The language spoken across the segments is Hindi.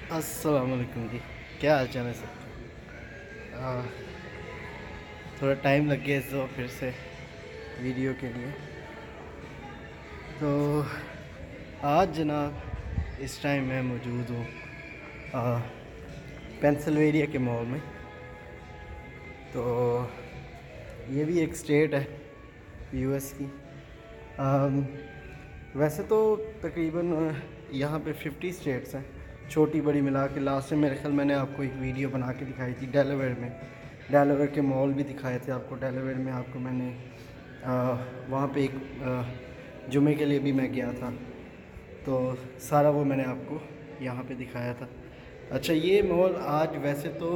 अस्सलाम वालेकुम जी। क्या हाल चाल है सर? थोड़ा टाइम लग गया इस फिर से वीडियो के लिए। तो आज जनाब इस टाइम मैं मौजूद हूँ पेंसिल्वेनिया के मॉल में। तो ये भी एक स्टेट है यूएस की। वैसे तो तकरीबन यहाँ पे 50 स्टेट्स हैं, छोटी बड़ी मिला के। लास्ट में मेरे ख्याल मैंने आपको एक वीडियो बना के दिखाई थी डेलावेयर के मॉल भी दिखाए थे आपको। डेलावेयर में आपको मैंने वहाँ पे एक जुमे के लिए भी मैं गया था, तो सारा वो मैंने आपको यहाँ पे दिखाया था। अच्छा, ये मॉल आज वैसे तो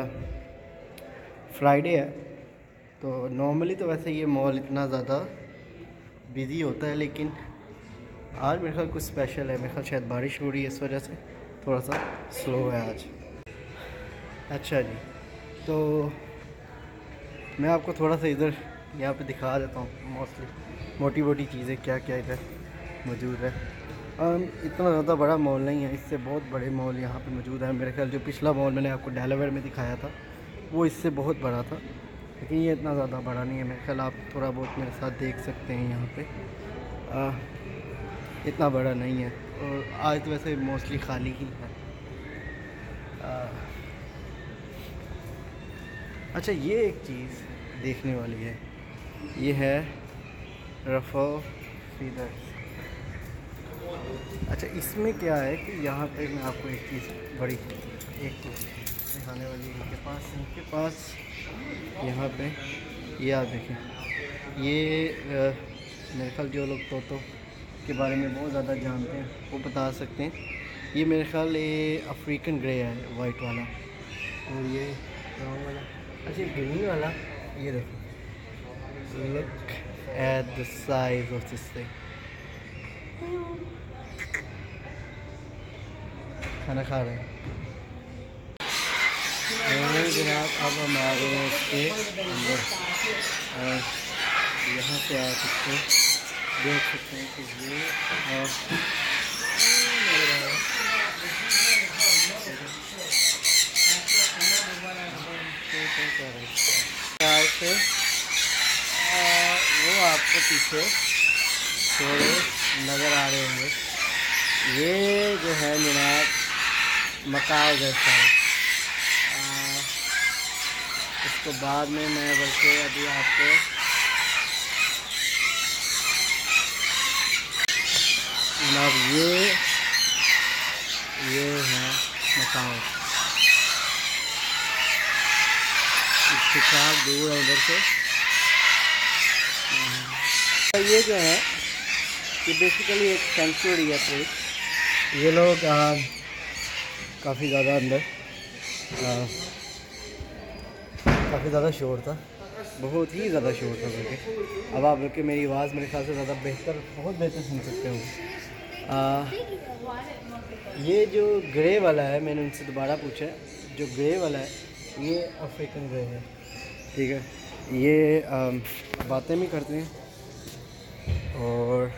फ्राइडे है, तो नॉर्मली तो वैसे ये मॉल इतना ज़्यादा बिज़ी होता है, लेकिन आज मेरे ख्याल कुछ स्पेशल है। मेरे ख्याल शायद बारिश हो रही है, इस वजह से थोड़ा सा स्लो है आज। अच्छा जी, तो मैं आपको थोड़ा सा इधर यहाँ पे दिखा देता हूँ मोस्टली मोटी मोटी चीज़ें क्या क्या इधर मौजूद है। इतना ज़्यादा बड़ा मॉल नहीं है, इससे बहुत बड़े मॉल यहाँ पे मौजूद है। मेरे ख्याल जो पिछला मॉल मैंने आपको डेलावेयर में दिखाया था वो इससे बहुत बड़ा था, लेकिन ये इतना ज़्यादा बड़ा नहीं है। मेरे ख्याल आप थोड़ा बहुत मेरे साथ देख सकते हैं यहाँ पे। इतना बड़ा नहीं है, और आज तो वैसे मोस्टली खाली ही है। अच्छा, ये एक चीज़ देखने वाली है, ये है रफ़ो फीदर्स। अच्छा, इसमें क्या है कि यहाँ पे मैं आपको एक चीज़ बड़ी एक तो दिखाने वाली है। इनके पास यहाँ पे ये आप देखें, ये मेरे ख्याल जो लोग तोतों के बारे में बहुत ज़्यादा जानते हैं वो बता सकते हैं। ये मेरे ख्याल ये अफ्रीकन ग्रे है, वाइट वाला, और ये ब्राउन वाला। अच्छा, ग्रीन वाला ये देखो, look at the size of this thing. खाना खा रहे हैं जनाब। अब हम आ गए हैं इसके अंदर, और यहाँ से आप इसको देख सकते हैं कि ये से वो आपको पीछे थोड़े नज़र आ रहे होंगे। ये जो है जनाब मकाओ जैसा है। इसको बाद में मैं बल्कि अभी आपको जनाब ये है मकाओ। इसके साथ दूर है उधर से। ये जो है ये बेसिकली एक सेंचुरी है प्लेस। ये लोग काफ़ी ज़्यादा अंदर काफ़ी ज़्यादा शोर था, बहुत ही ज़्यादा शोर था। बल्कि अब आप बल्कि मेरी आवाज़ मेरे ख्याल से ज़्यादा बेहतर, बहुत बेहतर सुन सकते हो। ये जो ग्रे वाला है, मैंने उनसे दोबारा पूछा, जो ग्रे वाला है ये अफ्रीकन ग्रे है, ठीक है। ये बातें भी करते हैं, और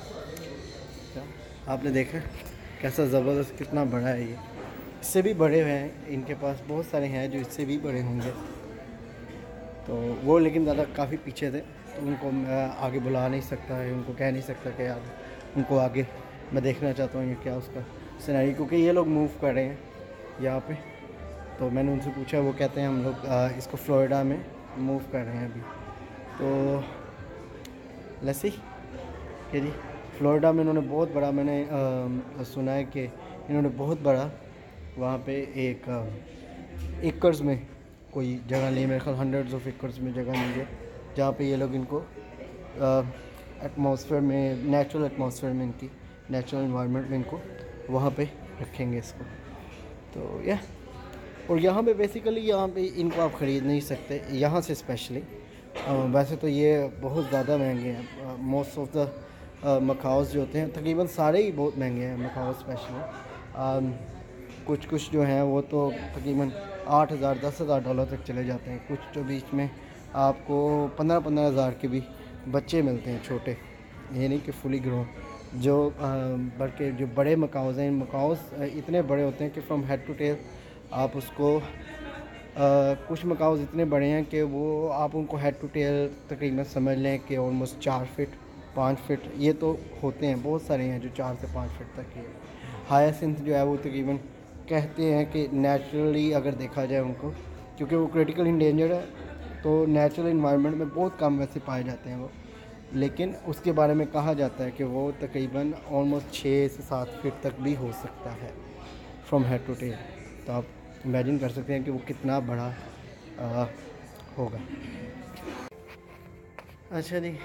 आपने देखा कैसा ज़बरदस्त, कितना बड़ा है ये। इससे भी बड़े हैं इनके पास, बहुत सारे हैं जो इससे भी बड़े होंगे। तो वो लेकिन ज़्यादा काफ़ी पीछे थे, तो उनको मैं आगे बुला नहीं सकता है, उनको कह नहीं सकता कि यार उनको आगे मैं देखना चाहता हूँ ये क्या उसका सिनेरियो, क्योंकि ये लोग मूव कर रहे हैं यहाँ पे। तो मैंने उनसे पूछा, वो कहते हैं हम लोग इसको फ्लोरिडा में मूव कर रहे हैं अभी। तो लस्सी कि जी फ्लोरिडा में इन्होंने बहुत बड़ा, मैंने सुना है कि इन्होंने बहुत बड़ा वहाँ पे एक एकर्स में कोई जगह ली, मेरे ख्याल हंड्रेड्स ऑफ एकर्स में जगह ली है, जहाँ पे ये लोग इनको एटमॉस्फेयर में, नेचुरल एटमॉस्फेयर में, इनकी नेचुरल इन्वायरमेंट में इनको वहाँ पे रखेंगे इसको। तो यह, और यहाँ पे बेसिकली यहाँ पे इनको आप ख़रीद नहीं सकते यहाँ से स्पेशली। वैसे तो ये बहुत ज़्यादा महंगे हैं। मोस्ट ऑफ द मकाओस जो होते हैं तकरीबन सारे ही बहुत महंगे हैं, मकाओ स्पेशली। कुछ जो हैं वो तो तकरीबन 8,000 10,000 डॉलर तक चले जाते हैं। कुछ जो बीच में आपको 15,000 के भी बच्चे मिलते हैं, छोटे, ये नहीं कि फुली ग्रोन जो बल्कि जो बड़े मकाउज़ हैं, इन मकाउज़ इतने बड़े होते हैं कि फ्रॉम हेड टू टेल आप उसको कुछ मकाउज़ इतने बड़े हैं कि वो आप उनको हेड टू टेल तकरीबन समझ लें कि ऑलमोस्ट 4 फीट 5 फीट ये तो होते हैं। बहुत सारे हैं जो 4 से 5 फीट तक के। हायासिंथ जो है वो तकरीबन कहते हैं कि नेचुरली अगर देखा जाए उनको, क्योंकि वो क्रिटिकल इंडेंजर्ड है तो नेचुरल इन्वायरमेंट में बहुत कम वैसे पाए जाते हैं वो, लेकिन उसके बारे में कहा जाता है कि वो तकरीबन ऑलमोस्ट 6 से 7 फीट तक भी हो सकता है फ्रॉम हेड टू टेल। तो आप इमेजिन कर सकते हैं कि वो कितना बड़ा होगा। अच्छा जी,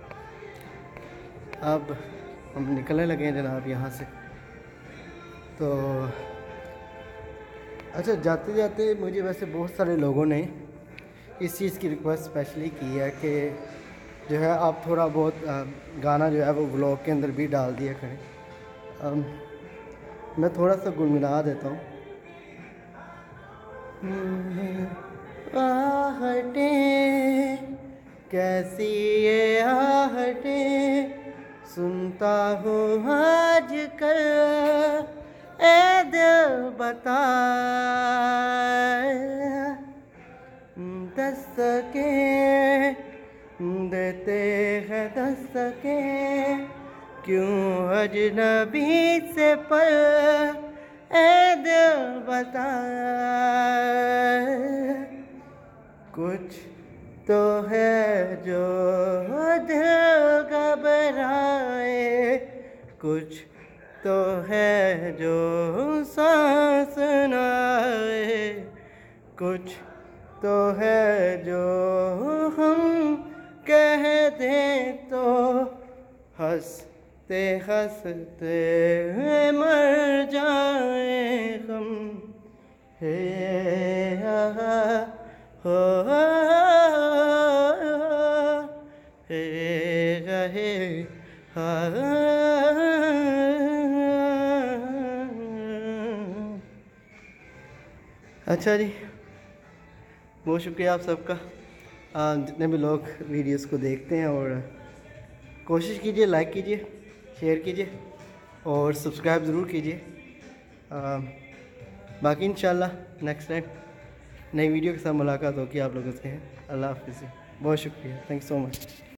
अब हम निकलने लगे हैं जनाब यहाँ से। तो अच्छा, जाते जाते मुझे वैसे बहुत सारे लोगों ने इस चीज़ की रिक्वेस्ट स्पेशली की है कि जो है आप थोड़ा बहुत गाना जो है वो व्लॉग के अंदर भी डाल दिया करें। मैं थोड़ा सा गुनगुना देता हूँ। आहटें कैसी ये आहटें सुनता हूँ आज कल, ए दिल बता दस्तकें देते हैं दस्तकें क्यों अजनबी से पर, ए दिल बता कुछ तो है जो दिल घबराए, कुछ तो है जो सांस न आए, कुछ तो है जो हम कह दें तो हंसते हंसते मर जाए हम। हे हो हे अच्छा जी, बहुत शुक्रिया आप सबका, जितने भी लोग वीडियोस को देखते हैं। और कोशिश कीजिए लाइक कीजिए, शेयर कीजिए और सब्सक्राइब ज़रूर कीजिए। बाकी इंशाल्लाह नेक्स्ट टाइम नई वीडियो के साथ मुलाकात होगी आप लोगों से। अल्लाह हाफ़िज़। बहुत शुक्रिया, थैंक यू सो मच।